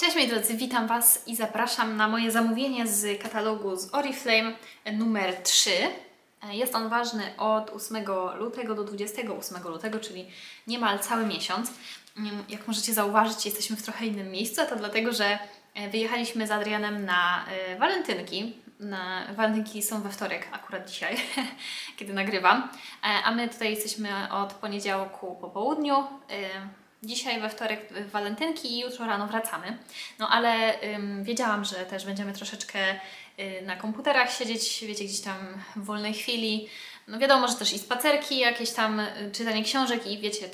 Cześć moi drodzy, witam Was i zapraszam na moje zamówienie z katalogu z Oriflame numer 3. Jest on ważny od 8 lutego do 28 lutego, czyli niemal cały miesiąc. Jak możecie zauważyć, jesteśmy w trochę innym miejscu, a to dlatego, że wyjechaliśmy z Adrianem na walentynki. Walentynki są we wtorek, akurat dzisiaj, kiedy nagrywam. A my tutaj jesteśmy od poniedziałku po południu. Dzisiaj we wtorek walentynki i jutro rano wracamy. No ale wiedziałam, że też będziemy troszeczkę na komputerach siedzieć, wiecie, gdzieś tam w wolnej chwili. No wiadomo, że też i spacerki, jakieś tam czytanie książek i wiecie,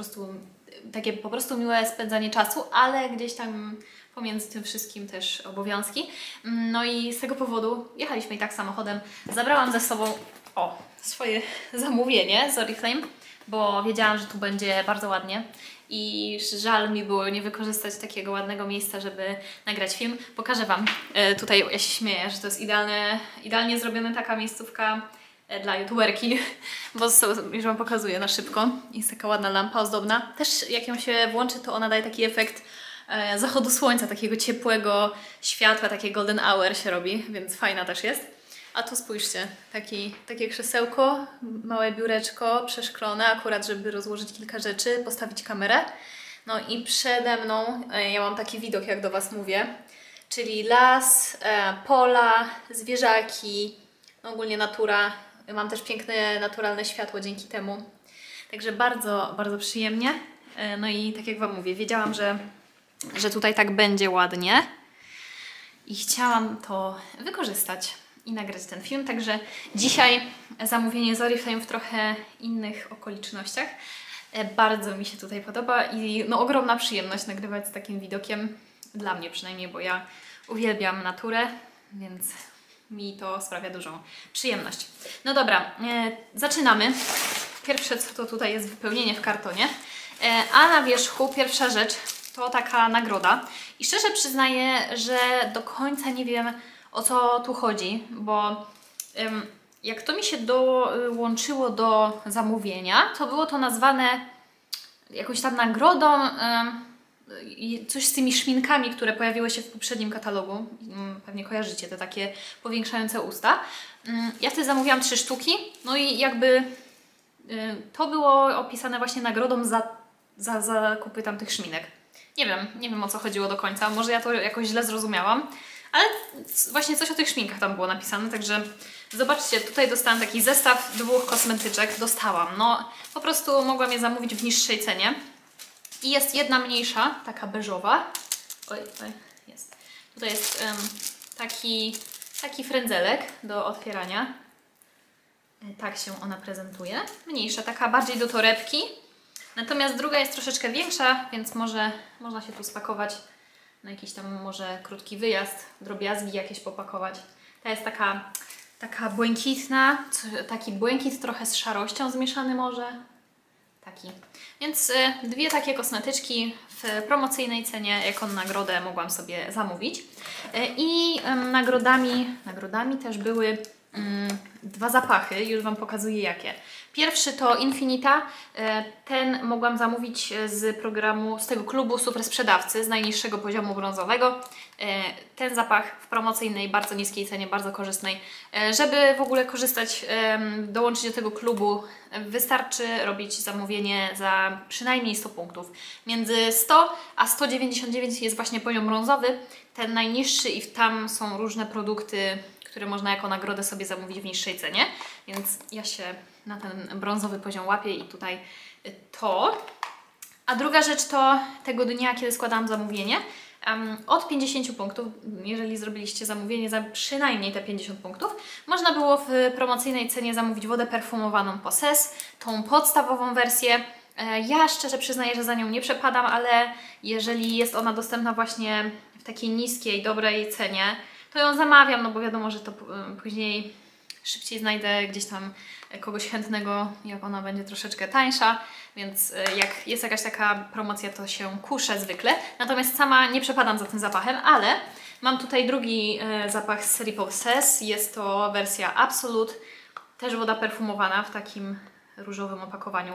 takie po prostu miłe spędzanie czasu, ale gdzieś tam pomiędzy tym wszystkim też obowiązki. No i z tego powodu jechaliśmy i tak samochodem. Zabrałam ze sobą swoje zamówienie z Oriflame, bo wiedziałam, że tu będzie bardzo ładnie i żal mi było nie wykorzystać takiego ładnego miejsca, żeby nagrać film. Pokażę Wam. Tutaj ja się śmieję, że to jest idealnie zrobiona taka miejscówka dla youtuberki, bo już Wam pokazuję na szybko. Jest taka ładna lampa ozdobna. Też jak ją się włączy, to ona daje taki efekt zachodu słońca, takiego ciepłego światła, takie golden hour się robi, więc fajna też jest. A tu spójrzcie, takie krzesełko, małe biureczko przeszklone, akurat żeby rozłożyć kilka rzeczy, postawić kamerę. No i przede mną ja mam taki widok, jak do Was mówię, czyli las, pola, zwierzaki, no ogólnie natura. Mam też piękne, naturalne światło dzięki temu. Także bardzo, bardzo przyjemnie. No i tak jak Wam mówię, wiedziałam, że tutaj tak będzie ładnie i chciałam to wykorzystać i nagrać ten film, także dzisiaj zamówienie z Oriflame w trochę innych okolicznościach. Bardzo mi się tutaj podoba i no ogromna przyjemność nagrywać z takim widokiem, dla mnie przynajmniej, bo ja uwielbiam naturę, więc mi to sprawia dużą przyjemność. No dobra, zaczynamy. Pierwsze co to tutaj jest wypełnienie w kartonie, a na wierzchu pierwsza rzecz to taka nagroda i szczerze przyznaję, że do końca nie wiem, o co tu chodzi, bo jak to mi się dołączyło do zamówienia, to było to nazwane jakąś tam nagrodą, coś z tymi szminkami, które pojawiły się w poprzednim katalogu. Pewnie kojarzycie, te takie powiększające usta. Ja wtedy zamówiłam 3 sztuki, no i jakby to było opisane właśnie nagrodą za zakupy tamtych szminek. Nie wiem o co chodziło do końca, może ja to jakoś źle zrozumiałam. Ale właśnie coś o tych szminkach tam było napisane, także zobaczcie, tutaj dostałam taki zestaw 2 kosmetyczek, no po prostu mogłam je zamówić w niższej cenie. I jest jedna mniejsza, taka beżowa. Oj, jest. Tutaj jest taki frędzelek do otwierania. Tak się ona prezentuje. Mniejsza, taka bardziej do torebki. Natomiast druga jest troszeczkę większa, więc można się tu spakować na jakiś tam może krótki wyjazd, drobiazgi jakieś popakować. Ta jest taka błękitna, taki błękit trochę z szarością zmieszany może. Taki. Więc 2 takie kosmetyczki w promocyjnej cenie, jako nagrodę mogłam sobie zamówić. I nagrodami też były 2 zapachy, już Wam pokazuję jakie. Pierwszy to Infinita, ten mogłam zamówić z tego klubu super sprzedawcy z najniższego poziomu brązowego. Ten zapach w promocyjnej, bardzo niskiej cenie, bardzo korzystnej. Żeby w ogóle korzystać, dołączyć do tego klubu, wystarczy robić zamówienie za przynajmniej 100 punktów. Między 100 a 199 jest właśnie poziom brązowy, ten najniższy i tam są różne produkty, które można jako nagrodę sobie zamówić w niższej cenie, więc ja się na ten brązowy poziom łapię i tutaj to. A druga rzecz to tego dnia, kiedy składałam zamówienie, od 50 punktów, jeżeli zrobiliście zamówienie za przynajmniej te 50 punktów, można było w promocyjnej cenie zamówić wodę perfumowaną Possess, tą podstawową wersję. Ja szczerze przyznaję, że za nią nie przepadam, ale jeżeli jest ona dostępna właśnie w takiej niskiej, dobrej cenie, to ją zamawiam, no bo wiadomo, że to później szybciej znajdę gdzieś tam kogoś chętnego, jak ona będzie troszeczkę tańsza, więc jak jest jakaś taka promocja, to się kuszę zwykle. Natomiast sama nie przepadam za tym zapachem, ale mam tutaj drugi zapach z serii Possess. Jest to wersja Absolute, też woda perfumowana w takim różowym opakowaniu i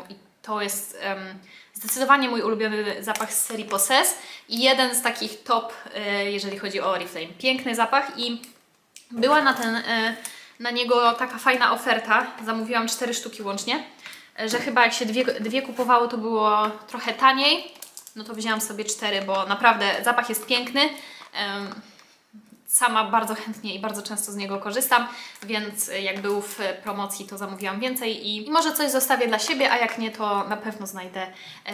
To jest zdecydowanie mój ulubiony zapach z serii Possess i jeden z takich top, jeżeli chodzi o Oriflame. Piękny zapach i była na niego taka fajna oferta. Zamówiłam 4 sztuki łącznie, że chyba jak się dwie kupowało, to było trochę taniej. No to wzięłam sobie 4, bo naprawdę zapach jest piękny. Sama bardzo chętnie i bardzo często z niego korzystam, więc jak był w promocji, to zamówiłam więcej i może coś zostawię dla siebie, a jak nie, to na pewno znajdę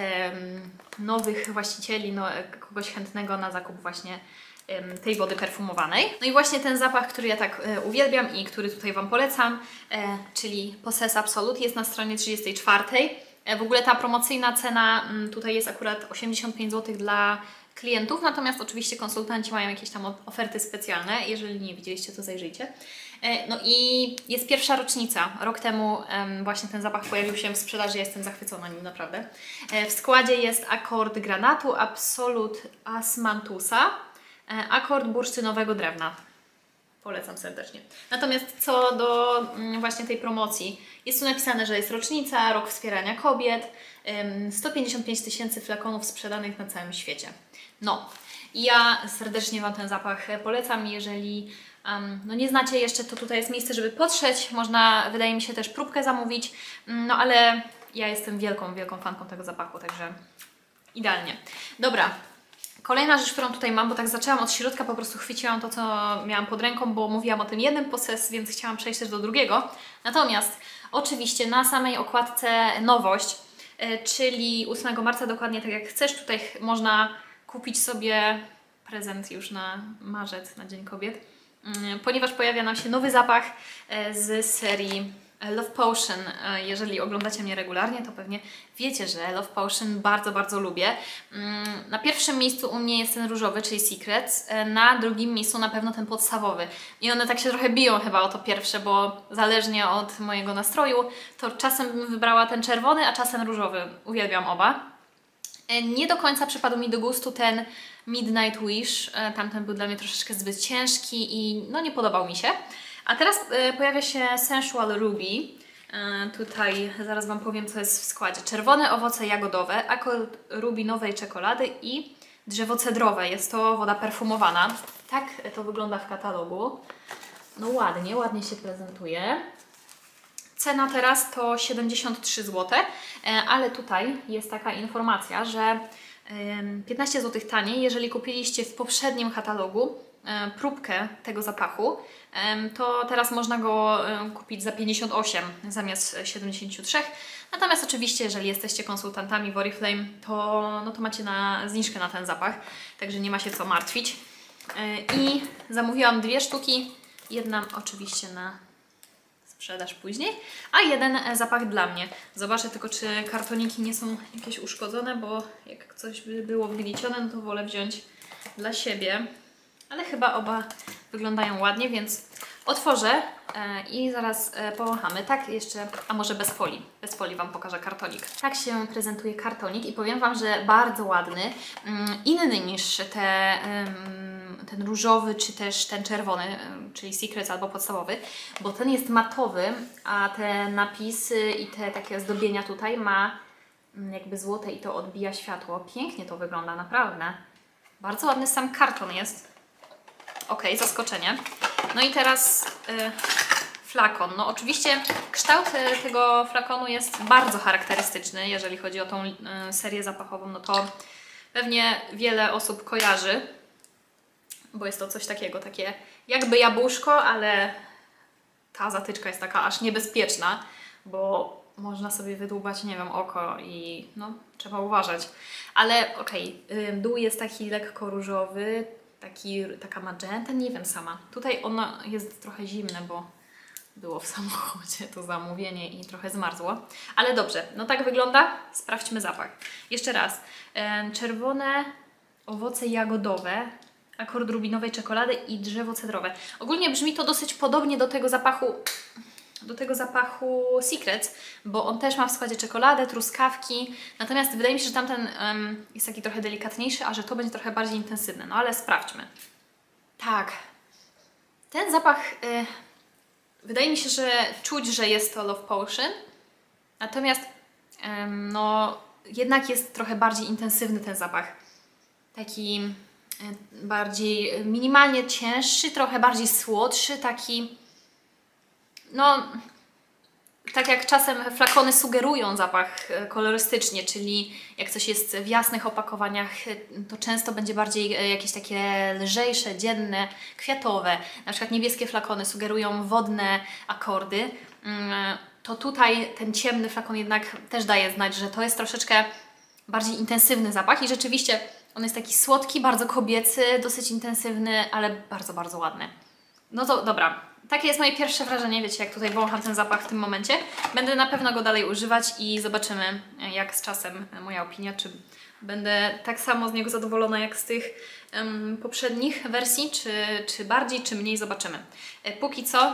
nowych właścicieli, kogoś chętnego na zakup właśnie tej wody perfumowanej. No i właśnie ten zapach, który ja tak uwielbiam i który tutaj Wam polecam, czyli Possess Absolute, jest na stronie 34. W ogóle ta promocyjna cena tutaj jest akurat 85 zł dla klientów, natomiast oczywiście konsultanci mają jakieś tam oferty specjalne. Jeżeli nie widzieliście, to zajrzyjcie. No i jest pierwsza rocznica. Rok temu właśnie ten zapach pojawił się w sprzedaży, ja jestem zachwycona nim naprawdę. W składzie jest akord granatu, Absolut Asmantusa, akord bursztynowego drewna. Polecam serdecznie. Natomiast co do właśnie tej promocji, jest tu napisane, że jest rocznica, rok wspierania kobiet, 155 000 flakonów sprzedanych na całym świecie. No, i ja serdecznie Wam ten zapach polecam. Jeżeli no nie znacie jeszcze, to tutaj jest miejsce, żeby potrzeć. Można, wydaje mi się, też próbkę zamówić. No ale ja jestem wielką, wielką fanką tego zapachu, także idealnie. Dobra. Kolejna rzecz, którą tutaj mam, bo tak zaczęłam od środka, po prostu chwyciłam to, co miałam pod ręką, bo mówiłam o tym jednym Possess, więc chciałam przejść też do drugiego. Natomiast oczywiście na samej okładce nowość, czyli 8 marca dokładnie tak jak chcesz, tutaj można kupić sobie prezent już na marzec, na Dzień Kobiet, ponieważ pojawia nam się nowy zapach z serii Love Potion. Jeżeli oglądacie mnie regularnie, to pewnie wiecie, że Love Potion bardzo, bardzo lubię. Na pierwszym miejscu u mnie jest ten różowy, czyli Secrets. Na drugim miejscu na pewno ten podstawowy. I one tak się trochę biją chyba o to pierwsze, bo zależnie od mojego nastroju, to czasem bym wybrała ten czerwony, a czasem różowy. Uwielbiam oba. Nie do końca przypadł mi do gustu ten Midnight Wish. Tamten był dla mnie troszeczkę zbyt ciężki i no nie podobał mi się. A teraz pojawia się Sensual Ruby. Tutaj zaraz Wam powiem, co jest w składzie. Czerwone owoce jagodowe, akord rubinowej czekolady i drzewo cedrowe. Jest to woda perfumowana. Tak to wygląda w katalogu. No ładnie, ładnie się prezentuje. Cena teraz to 73 zł, ale tutaj jest taka informacja, że 15 zł taniej, jeżeli kupiliście w poprzednim katalogu próbkę tego zapachu, to teraz można go kupić za 58 zamiast 73. Natomiast oczywiście, jeżeli jesteście konsultantami w Oriflame, to macie zniżkę na ten zapach, także nie ma się co martwić. I zamówiłam 2 sztuki, jedna oczywiście na sprzedaż później, a jeden zapach dla mnie. Zobaczę tylko, czy kartoniki nie są jakieś uszkodzone, bo jak coś by było wgniecione, no to wolę wziąć dla siebie. Ale chyba oba wyglądają ładnie, więc otworzę i zaraz powąchamy. Tak jeszcze, a może bez folii. Bez folii Wam pokażę kartonik. Tak się prezentuje kartonik i powiem Wam, że bardzo ładny. Inny niż ten różowy, czy też ten czerwony, czyli Secrets albo podstawowy, bo ten jest matowy, a te napisy i te takie zdobienia tutaj ma jakby złote i to odbija światło. Pięknie to wygląda, naprawdę. Bardzo ładny sam karton jest. Ok, zaskoczenie. No i teraz flakon. No oczywiście kształt tego flakonu jest bardzo charakterystyczny, jeżeli chodzi o tą serię zapachową, no to pewnie wiele osób kojarzy, bo jest to coś takiego, takie jakby jabłuszko, ale ta zatyczka jest taka aż niebezpieczna, bo można sobie wydłubać, nie wiem, oko i no trzeba uważać. Ale okej, dół jest taki lekko różowy, taka magenta, nie wiem sama. Tutaj ono jest trochę zimne, bo było w samochodzie to zamówienie i trochę zmarzło. Ale dobrze, no tak wygląda. Sprawdźmy zapach. Jeszcze raz. Czerwone owoce jagodowe, akord rubinowej czekolady i drzewo cedrowe. Ogólnie brzmi to dosyć podobnie do tego zapachu Secrets, bo on też ma w składzie czekoladę, truskawki, natomiast wydaje mi się, że tamten jest taki trochę delikatniejszy, a że to będzie trochę bardziej intensywny. No ale sprawdźmy. Tak, ten zapach wydaje mi się, że czuć, że jest to Love Potion, natomiast no jednak jest trochę bardziej intensywny ten zapach. Taki bardziej minimalnie cięższy, trochę bardziej słodszy, taki no tak jak czasem flakony sugerują zapach kolorystycznie, czyli jak coś jest w jasnych opakowaniach, to często będzie bardziej jakieś takie lżejsze, dzienne, kwiatowe. Na przykład niebieskie flakony sugerują wodne akordy. To tutaj ten ciemny flakon jednak też daje znać, że to jest troszeczkę bardziej intensywny zapach i rzeczywiście on jest taki słodki, bardzo kobiecy, dosyć intensywny, ale bardzo, bardzo ładny. No to dobra, takie jest moje pierwsze wrażenie, wiecie, jak tutaj wącham ten zapach w tym momencie. Będę na pewno go dalej używać i zobaczymy, jak z czasem moja opinia, czy będę tak samo z niego zadowolona jak z tych poprzednich wersji, czy bardziej, czy mniej, zobaczymy. Póki co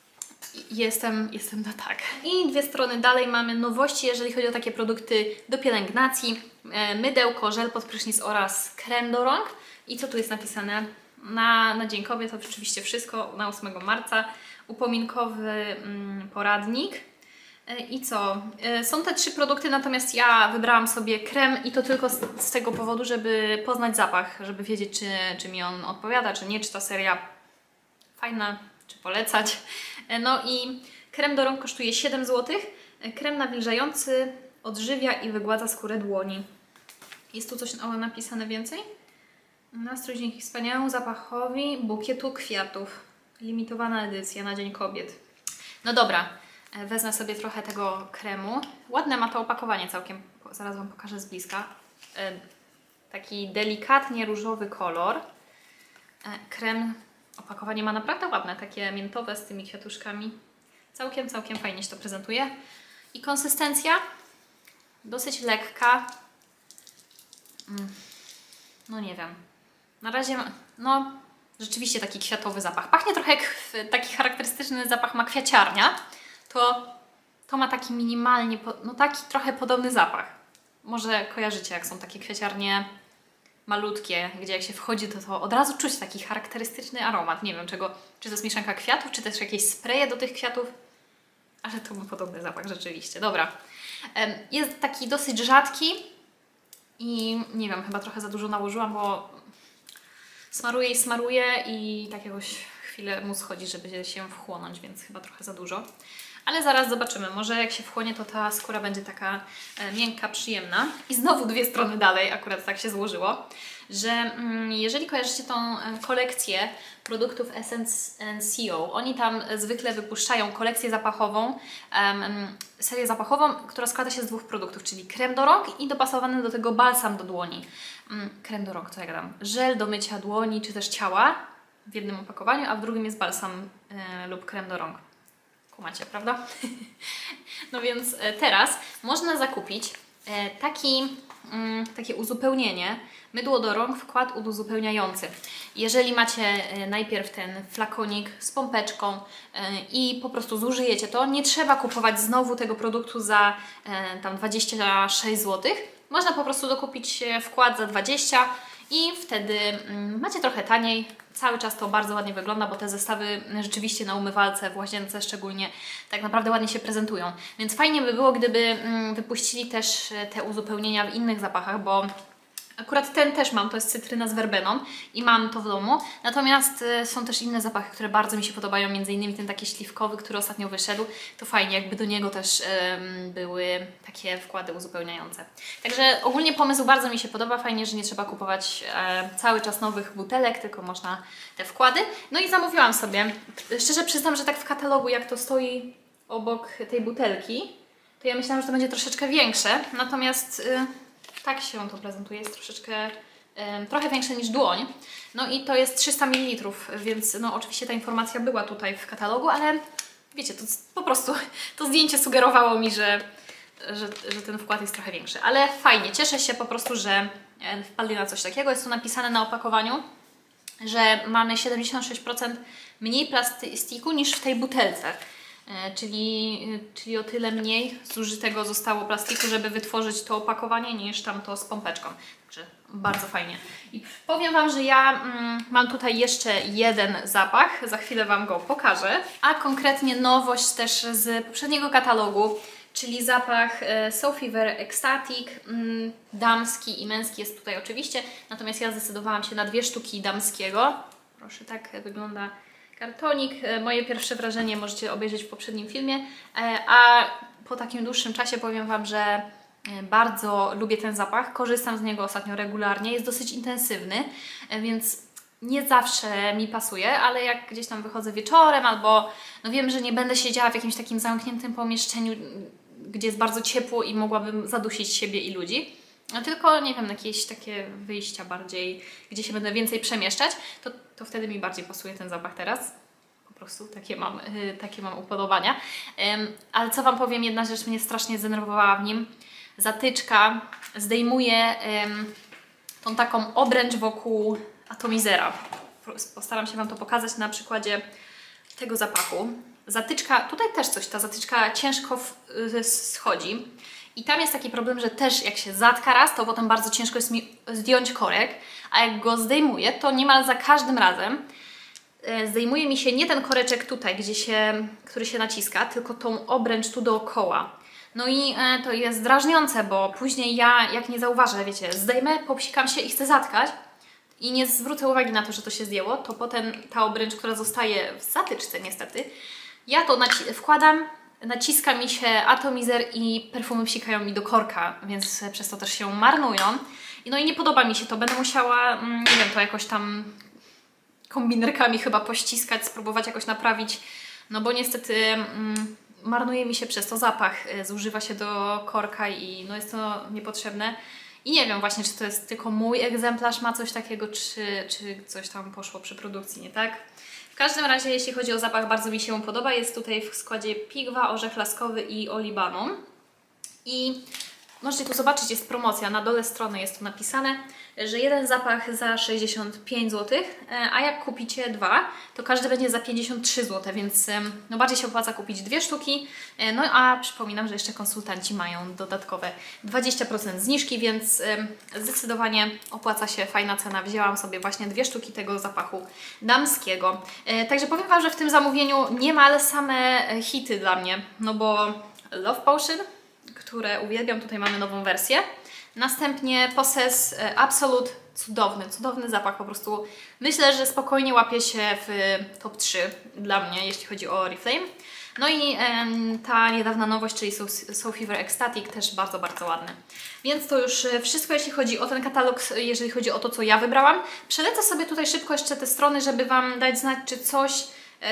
jestem na tak. I dwie strony dalej mamy nowości, jeżeli chodzi o takie produkty do pielęgnacji. Mydełko, żel pod prysznic oraz krem do rąk. I co tu jest napisane? Na Dzień Kobiet to oczywiście wszystko, na 8 marca. Upominkowy poradnik. I co? Są te 3 produkty, natomiast ja wybrałam sobie krem i to tylko z tego powodu, żeby poznać zapach, żeby wiedzieć, czy mi on odpowiada, czy nie, czy ta seria fajna, czy polecać. No i krem do rąk kosztuje 7 zł. Krem nawilżający odżywia i wygładza skórę dłoni. Jest tu coś napisane więcej? Nastrój dzięki wspaniałemu zapachowi bukietu kwiatów. Limitowana edycja na Dzień Kobiet. No dobra, wezmę sobie trochę tego kremu. Ładne ma to opakowanie całkiem, zaraz Wam pokażę z bliska. Taki delikatnie różowy kolor. Krem, opakowanie ma naprawdę ładne, takie miętowe z tymi kwiatuszkami. Całkiem fajnie się to prezentuje. I konsystencja dosyć lekka. No nie wiem. Na razie, no rzeczywiście taki kwiatowy zapach. Pachnie trochę jak taki charakterystyczny zapach ma kwiaciarnia. To ma taki minimalnie, no taki trochę podobny zapach. Może kojarzycie, jak są takie kwiaciarnie malutkie, gdzie jak się wchodzi, to od razu czuć taki charakterystyczny aromat. Nie wiem czego, czy to jest mieszanka kwiatów, czy też jakieś spreje do tych kwiatów. Ale to ma podobny zapach rzeczywiście. Dobra. Jest taki dosyć rzadki i nie wiem, chyba trochę za dużo nałożyłam, bo smaruję i tak jakoś chwilę mu schodzi, żeby się wchłonąć, więc chyba trochę za dużo. Ale zaraz zobaczymy, może jak się wchłonie, to ta skóra będzie taka miękka, przyjemna. I znowu dwie strony dalej, akurat tak się złożyło, że jeżeli kojarzycie tą kolekcję produktów Essence Co, oni tam zwykle wypuszczają kolekcję zapachową, serię zapachową, która składa się z 2 produktów, czyli krem do rąk i dopasowany do tego balsam do dłoni. Krem do rąk, co ja gadam? Żel do mycia dłoni czy też ciała w jednym opakowaniu, a w drugim jest balsam lub krem do rąk. Kumacie, prawda? No więc teraz można zakupić takie uzupełnienie, mydło do rąk, wkład uzupełniający. Jeżeli macie najpierw ten flakonik z pompeczką i po prostu zużyjecie to, nie trzeba kupować znowu tego produktu za tam 26 zł. Można po prostu dokupić wkład za 20 i wtedy macie trochę taniej. Cały czas to bardzo ładnie wygląda, bo te zestawy rzeczywiście na umywalce, w łazience szczególnie, tak naprawdę ładnie się prezentują. Więc fajnie by było, gdyby wypuścili też te uzupełnienia w innych zapachach, bo akurat ten też mam, to jest cytryna z werbeną i mam to w domu. Natomiast są też inne zapachy, które bardzo mi się podobają, między innymi ten taki śliwkowy, który ostatnio wyszedł. To fajnie, jakby do niego też były takie wkłady uzupełniające. Także ogólnie pomysł bardzo mi się podoba, fajnie, że nie trzeba kupować cały czas nowych butelek, tylko można te wkłady. No i zamówiłam sobie. Szczerze przyznam, że tak w katalogu, jak to stoi obok tej butelki, to ja myślałam, że to będzie troszeczkę większe, natomiast tak się to prezentuje, jest trochę większe niż dłoń. No i to jest 300 ml, więc no oczywiście ta informacja była tutaj w katalogu, ale wiecie, to po prostu to zdjęcie sugerowało mi, że ten wkład jest trochę większy. Ale fajnie, cieszę się po prostu, że wpadli na coś takiego. Jest tu napisane na opakowaniu, że mamy 76% mniej plastiku niż w tej butelce. Czyli o tyle mniej zużytego zostało plastiku, żeby wytworzyć to opakowanie, niż tamto z pompeczką. Także bardzo fajnie. I powiem Wam, że ja mam tutaj jeszcze jeden zapach, za chwilę Wam go pokażę, a konkretnie nowość też z poprzedniego katalogu, czyli zapach Sophie Ver Ecstatic, damski i męski jest tutaj oczywiście, natomiast ja zdecydowałam się na 2 sztuki damskiego. Proszę, tak wygląda kartonik. Moje pierwsze wrażenie możecie obejrzeć w poprzednim filmie, a po takim dłuższym czasie powiem Wam, że bardzo lubię ten zapach, korzystam z niego ostatnio regularnie, jest dosyć intensywny, więc nie zawsze mi pasuje, ale jak gdzieś tam wychodzę wieczorem albo no wiem, że nie będę siedziała w jakimś takim zamkniętym pomieszczeniu, gdzie jest bardzo ciepło i mogłabym zadusić siebie i ludzi, no tylko nie wiem, jakieś takie wyjścia bardziej, gdzie się będę więcej przemieszczać, to wtedy mi bardziej pasuje ten zapach teraz. Po prostu takie mam upodobania. Ale co Wam powiem, jedna rzecz mnie strasznie zdenerwowała w nim. Zatyczka zdejmuje tą taką obręcz wokół atomizera. Postaram się Wam to pokazać na przykładzie tego zapachu. Zatyczka, tutaj też coś, ta zatyczka ciężko schodzi. I tam jest taki problem, że też jak się zatka raz, to potem bardzo ciężko jest mi zdjąć korek, a jak go zdejmuję, to niemal za każdym razem zdejmuje mi się nie ten koreczek tutaj, który się naciska, tylko tą obręcz tu dookoła. No i to jest drażniące, bo później ja, jak nie zauważę, wiecie, zdejmę, popsikam się i chcę zatkać i nie zwrócę uwagi na to, że to się zdjęło, to potem ta obręcz, która zostaje w zatyczce niestety, ja to wkładam, naciska mi się atomizer i perfumy psikają mi do korka, więc przez to też się marnują. No i nie podoba mi się to, będę musiała, nie wiem, to jakoś tam kombinerkami chyba pościskać, spróbować jakoś naprawić, no bo niestety marnuje mi się przez to zapach, zużywa się do korka i no jest to niepotrzebne. I nie wiem właśnie, czy to jest tylko mój egzemplarz ma coś takiego, czy coś tam poszło przy produkcji nie tak. W każdym razie, jeśli chodzi o zapach, bardzo mi się podoba. Jest tutaj w składzie pigwa, orzech laskowy i olibanum. I możecie tu zobaczyć, jest promocja, na dole strony jest tu napisane, że jeden zapach za 65 zł, a jak kupicie 2, to każdy będzie za 53 zł, więc no bardziej się opłaca kupić 2 sztuki. No a przypominam, że jeszcze konsultanci mają dodatkowe 20% zniżki, więc zdecydowanie opłaca się, fajna cena. Wzięłam sobie właśnie 2 sztuki tego zapachu damskiego. Także powiem Wam, że w tym zamówieniu niemal same hity dla mnie, no bo Love Potion, które uwielbiam, tutaj mamy nową wersję. Następnie Possess Absolute, cudowny zapach, po prostu myślę, że spokojnie łapie się w top 3 dla mnie, jeśli chodzi o Oriflame. No i ta niedawna nowość, czyli Sophie Ver Ecstatic, też bardzo, bardzo ładny. Więc to już wszystko, jeśli chodzi o ten katalog, jeżeli chodzi o to, co ja wybrałam. Przelecę sobie tutaj szybko jeszcze te strony, żeby Wam dać znać, czy coś...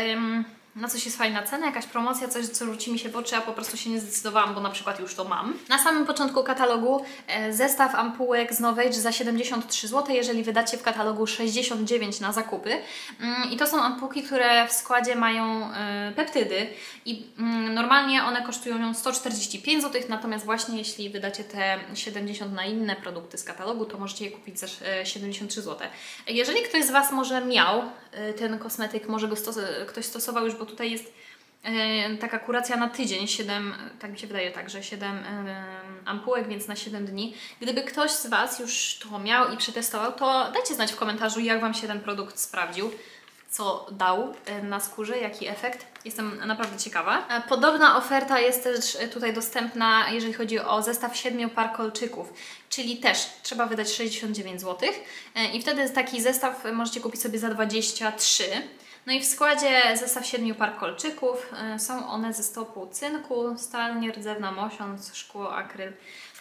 na coś jest fajna cena, jakaś promocja, coś, co rzuci mi się w oczy, a po prostu się nie zdecydowałam, bo na przykład już to mam. Na samym początku katalogu zestaw ampułek z Novage za 73 zł, jeżeli wydacie w katalogu 69 na zakupy. I to są ampułki, które w składzie mają peptydy i normalnie one kosztują 145 zł, natomiast właśnie jeśli wydacie te 70 na inne produkty z katalogu, to możecie je kupić za 73 zł. Jeżeli ktoś z Was może miał ten kosmetyk, może go ktoś stosował już, bo tutaj jest taka kuracja na tydzień, 7, tak mi się wydaje, tak, że 7 ampułek, więc na 7 dni. Gdyby ktoś z Was już to miał i przetestował, to dajcie znać w komentarzu, jak Wam się ten produkt sprawdził, co dał na skórze, jaki efekt. Jestem naprawdę ciekawa. Podobna oferta jest też tutaj dostępna, jeżeli chodzi o zestaw 7 par kolczyków, czyli też trzeba wydać 69 zł i wtedy taki zestaw możecie kupić sobie za 23. No i w składzie zestaw 7 par kolczyków. Są one ze stopu cynku, stal nierdzewna, mosiąc, szkło, akryl.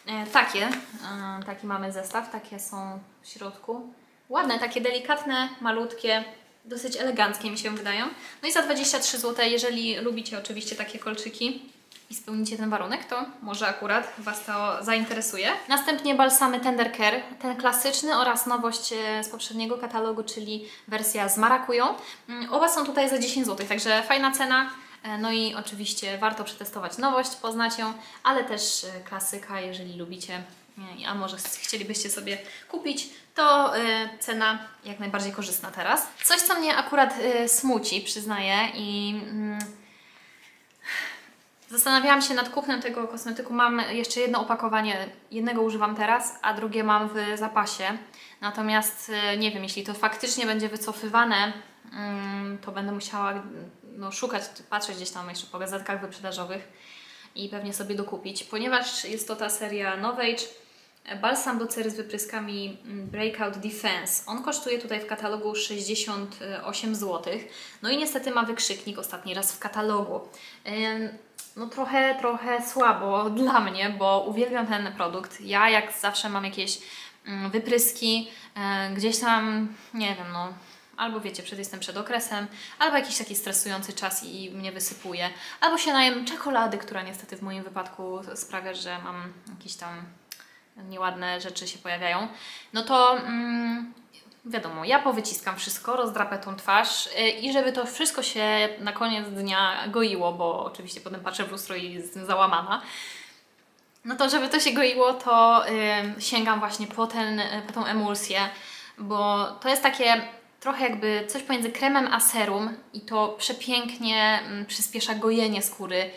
Taki mamy zestaw, takie są w środku. Ładne, takie delikatne, malutkie, dosyć eleganckie mi się wydają. No i za 23 zł, jeżeli lubicie oczywiście takie kolczyki i spełnicie ten warunek, to może akurat Was to zainteresuje. Następnie balsamy Tender Care, ten klasyczny oraz nowość z poprzedniego katalogu, czyli wersja z marakują. Oba są tutaj za 10 zł, także fajna cena. No i oczywiście warto przetestować nowość, poznać ją, ale też klasyka, jeżeli lubicie, a może chcielibyście sobie kupić, to cena jak najbardziej korzystna teraz. Coś, co mnie akurat smuci, przyznaję, i zastanawiałam się nad kupnem tego kosmetyku. Mam jeszcze jedno opakowanie, jednego używam teraz, a drugie mam w zapasie. Natomiast nie wiem, jeśli to faktycznie będzie wycofywane, to będę musiała szukać, patrzeć gdzieś tam jeszcze po gazetkach wyprzedażowych i pewnie sobie dokupić, ponieważ jest to ta seria Novage balsam do cery z wypryskami Breakout Defense. On kosztuje tutaj w katalogu 68 zł. No i niestety ma wykrzyknik ostatni raz w katalogu. No trochę słabo dla mnie, bo uwielbiam ten produkt. Ja jak zawsze mam jakieś wypryski, gdzieś tam, nie wiem, no albo wiecie, jestem przed okresem, albo jakiś taki stresujący czas i mnie wysypuje, albo się najem czekolady, która niestety w moim wypadku sprawia, że mam jakieś tam nieładne rzeczy się pojawiają, no to wiadomo, ja powyciskam wszystko, rozdrapę tą twarz i żeby to wszystko się na koniec dnia goiło, bo oczywiście potem patrzę w lustro i jestem załamana, no to żeby to się goiło, to sięgam właśnie po tą emulsję, bo to jest takie trochę jakby coś pomiędzy kremem a serum i to przepięknie przyspiesza gojenie skóry.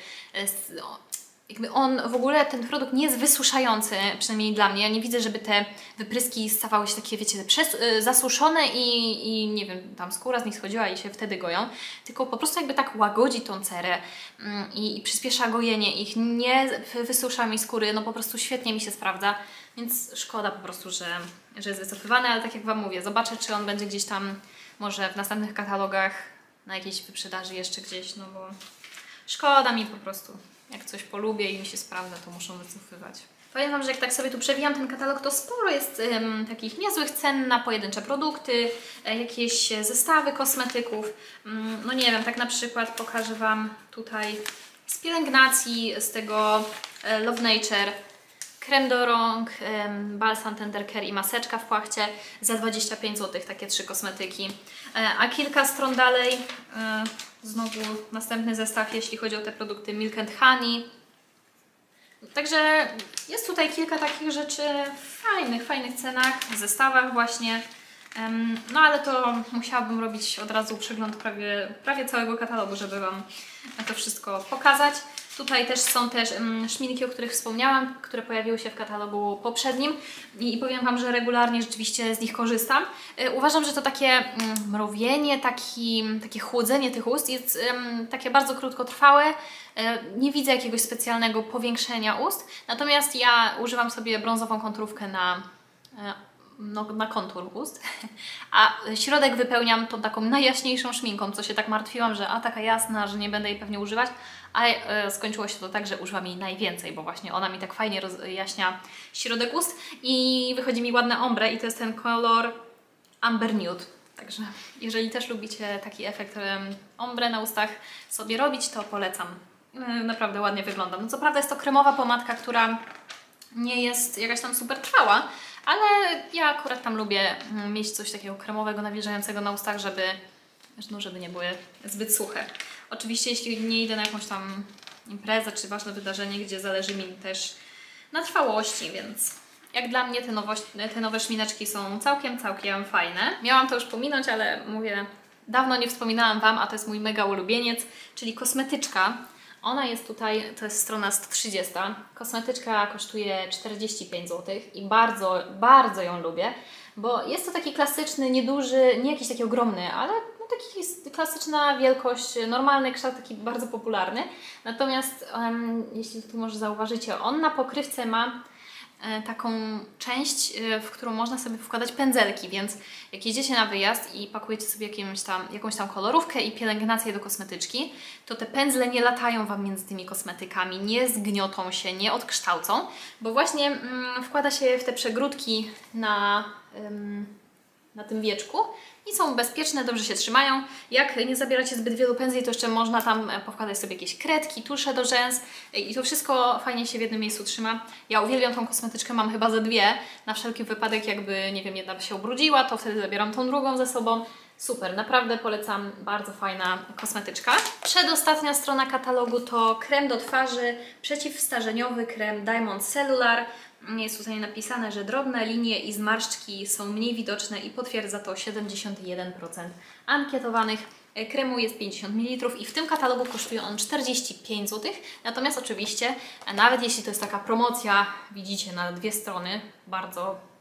Jakby on w ogóle, ten produkt nie jest wysuszający, przynajmniej dla mnie. Ja nie widzę, żeby te wypryski stawały się takie, wiecie, zasuszone i nie wiem, tam skóra z nich schodziła i się wtedy goją, tylko po prostu jakby tak łagodzi tą cerę i przyspiesza gojenie ich, nie wysusza mi skóry, no po prostu świetnie mi się sprawdza, więc szkoda po prostu, że jest wycofywany, ale tak jak Wam mówię, zobaczę, czy on będzie gdzieś tam może w następnych katalogach na jakiejś wyprzedaży jeszcze gdzieś, no bo szkoda mi po prostu. Jak coś polubię i mi się sprawdza, to muszą wycofywać. Powiem Wam, że jak tak sobie tu przewijam ten katalog, to sporo jest takich niezłych cen na pojedyncze produkty, jakieś zestawy kosmetyków. No nie wiem, tak na przykład pokażę Wam tutaj z pielęgnacji, z tego Love Nature, krem do rąk, balsam Tender Care i maseczka w płachcie za 25 zł, takie 3 kosmetyki. A kilka stron dalej, znowu następny zestaw, jeśli chodzi o te produkty Milk and Honey. Także jest tutaj kilka takich rzeczy w fajnych cenach, w zestawach właśnie. No ale to musiałabym robić od razu przegląd prawie całego katalogu, żeby Wam to wszystko pokazać. Tutaj też są szminki, o których wspomniałam, które pojawiły się w katalogu poprzednim i powiem Wam, że regularnie rzeczywiście z nich korzystam. Uważam, że to takie mrowienie, takie chłodzenie tych ust jest takie bardzo krótkotrwałe. Nie widzę jakiegoś specjalnego powiększenia ust, natomiast ja używam sobie brązową konturówkę na kontur ust, a środek wypełniam tą taką najjaśniejszą szminką, co się tak martwiłam, że taka jasna, że nie będę jej pewnie używać, a skończyło się to tak, że używam jej najwięcej, bo właśnie ona mi tak fajnie rozjaśnia środek ust i wychodzi mi ładne ombre i to jest ten kolor Amber Nude. Także jeżeli też lubicie taki efekt ombre na ustach sobie robić, to polecam. Naprawdę ładnie wygląda. No co prawda jest to kremowa pomadka, która nie jest jakaś tam super trwała, ale ja akurat tam lubię mieć coś takiego kremowego, nawilżającego na ustach, żeby nie były zbyt suche. Oczywiście jeśli nie idę na jakąś tam imprezę czy ważne wydarzenie, gdzie zależy mi też na trwałości, więc jak dla mnie te nowe szmineczki są całkiem fajne. Miałam to już pominąć, ale mówię, dawno nie wspominałam Wam, a to jest mój mega ulubieniec, czyli kosmetyczka. Ona jest tutaj, to jest strona 130. Kosmetyczka kosztuje 45 zł i bardzo ją lubię, bo jest to taki klasyczny, nieduży, nie jakiś taki ogromny, ale no taki klasyczna wielkość, normalny kształt, taki bardzo popularny. Natomiast jeśli tu może zauważycie, on na pokrywce ma taką część, w którą można sobie wkładać pędzelki, więc jak jedziecie na wyjazd i pakujecie sobie jakąś tam kolorówkę i pielęgnację do kosmetyczki, to te pędzle nie latają Wam między tymi kosmetykami, nie zgniotą się, nie odkształcą, bo właśnie wkłada się w te przegródki na tym wieczku i są bezpieczne, dobrze się trzymają. Jak nie zabieracie zbyt wielu pędzli, to jeszcze można tam powkładać sobie jakieś kredki, tusze do rzęs i to wszystko fajnie się w jednym miejscu trzyma. Ja uwielbiam tą kosmetyczkę, mam chyba ze 2, na wszelki wypadek jakby, nie wiem, jedna by się ubrudziła, to wtedy zabieram tą drugą ze sobą. Super, naprawdę polecam, bardzo fajna kosmetyczka. Przedostatnia strona katalogu to krem do twarzy, przeciwstarzeniowy krem Diamond Cellular. Jest tutaj napisane, że drobne linie i zmarszczki są mniej widoczne i potwierdza to 71% ankietowanych. Kremu jest 50 ml i w tym katalogu kosztuje on 45 zł. Natomiast oczywiście, nawet jeśli to jest taka promocja, widzicie na 2 strony, bardzo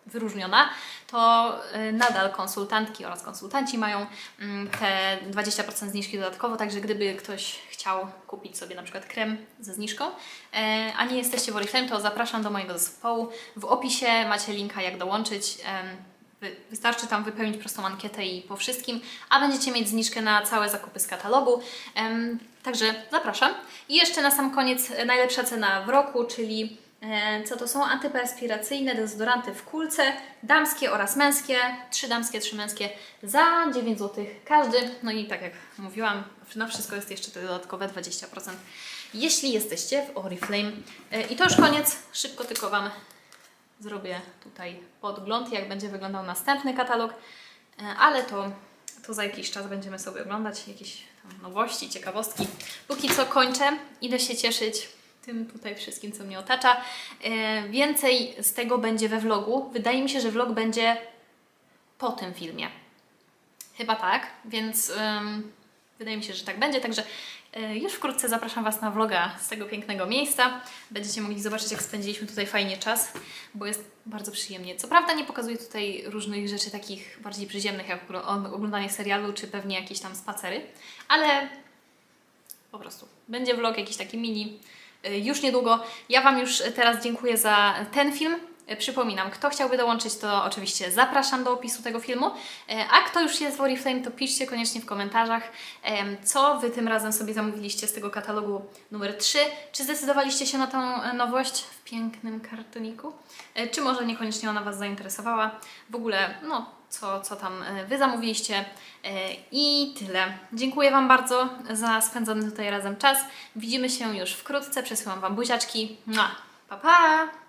wyróżniona, to nadal konsultantki oraz konsultanci mają te 20% zniżki dodatkowo, także gdyby ktoś chciał kupić sobie na przykład krem ze zniżką, a nie jesteście w Oriflame, to zapraszam do mojego zespołu. W opisie macie linka, jak dołączyć. Wystarczy tam wypełnić prostą ankietę i po wszystkim, a będziecie mieć zniżkę na całe zakupy z katalogu. Także zapraszam. I jeszcze na sam koniec najlepsza cena w roku, czyli co to są? Antyperspiracyjne dezodoranty w kulce, damskie oraz męskie, 3 damskie, 3 męskie za 9 zł każdy. No i tak jak mówiłam, na wszystko jest jeszcze te dodatkowe 20%, jeśli jesteście w Oriflame. I to już koniec, szybko tylko Wam zrobię tutaj podgląd, jak będzie wyglądał następny katalog, ale to za jakiś czas będziemy sobie oglądać jakieś tam nowości, ciekawostki. Póki co kończę, idę się cieszyć tym tutaj wszystkim, co mnie otacza. Więcej z tego będzie we vlogu. Wydaje mi się, że vlog będzie po tym filmie. Chyba tak, więc wydaje mi się, że tak będzie, także już wkrótce zapraszam Was na vloga z tego pięknego miejsca. Będziecie mogli zobaczyć, jak spędziliśmy tutaj fajnie czas, bo jest bardzo przyjemnie. Co prawda nie pokazuję tutaj różnych rzeczy takich bardziej przyziemnych, jak oglądanie serialu, czy pewnie jakieś tam spacery, ale po prostu będzie vlog jakiś taki mini już niedługo. Ja Wam już teraz dziękuję za ten film. Przypominam, kto chciałby dołączyć, to oczywiście zapraszam do opisu tego filmu, a kto już jest w Oriflame, to piszcie koniecznie w komentarzach, co Wy tym razem sobie zamówiliście z tego katalogu numer 3. Czy zdecydowaliście się na tą nowość w pięknym kartoniku? Czy może niekoniecznie ona Was zainteresowała? W ogóle, no, co tam Wy zamówiliście i tyle. Dziękuję Wam bardzo za spędzony tutaj razem czas. Widzimy się już wkrótce. Przesyłam Wam buziaczki. Pa, pa!